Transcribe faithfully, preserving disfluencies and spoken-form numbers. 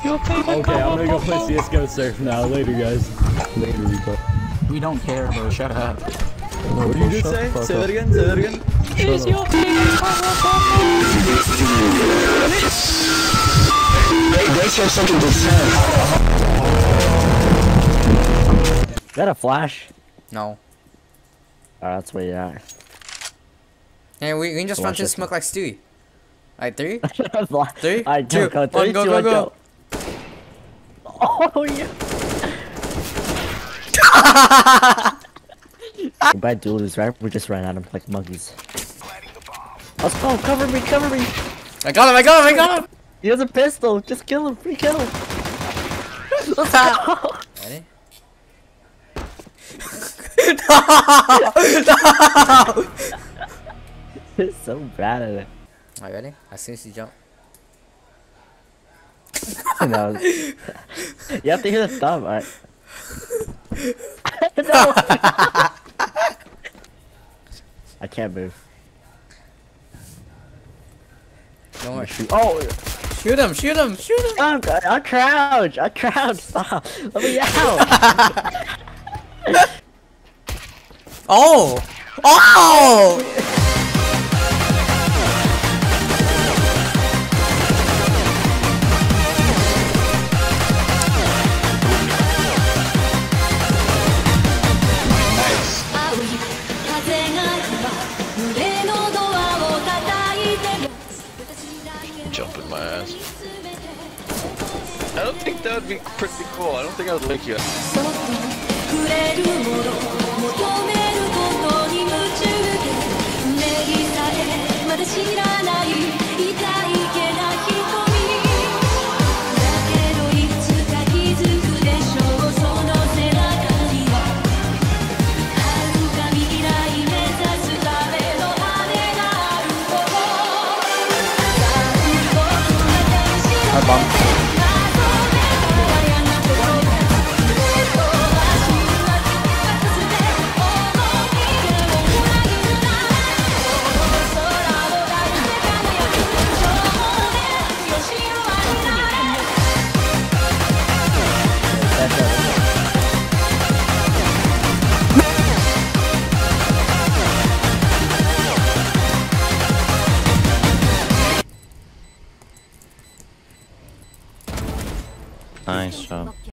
Okay, I'm gonna go play C S G O surf now. Later, guys. Later, Rico. We don't care, bro. Shut up. What did you just say? Say that again. Say that again. Is your Hey, Brax have something to say. Is that a flash? No. Oh, that's where you're at. Hey, we, we can just run Watch to it. smoke like Stewie. Alright, three, Three, Alright, two, two, go, one, three, go, two, go, one, go. Oh, yeah. We buy duels, right? We just ran at him like monkeys. Let's go, cover me, cover me. I got him, I got him, I got him. He has a pistol. Just kill him. Free kill him. Let's go. Ready? No! No! He's so bad at it. Alright, ready? As soon as you jump. No. You have to hear the thumb, alright. No. I can't move. Don't worry. Shoot. Oh! Shoot him, shoot him, shoot him! I'm, I crouch! I crouch! Stop! Let me out! Oh! Oh! Jumping my ass. I don't think that would be pretty cool. I don't think I would lick you. Our bomb.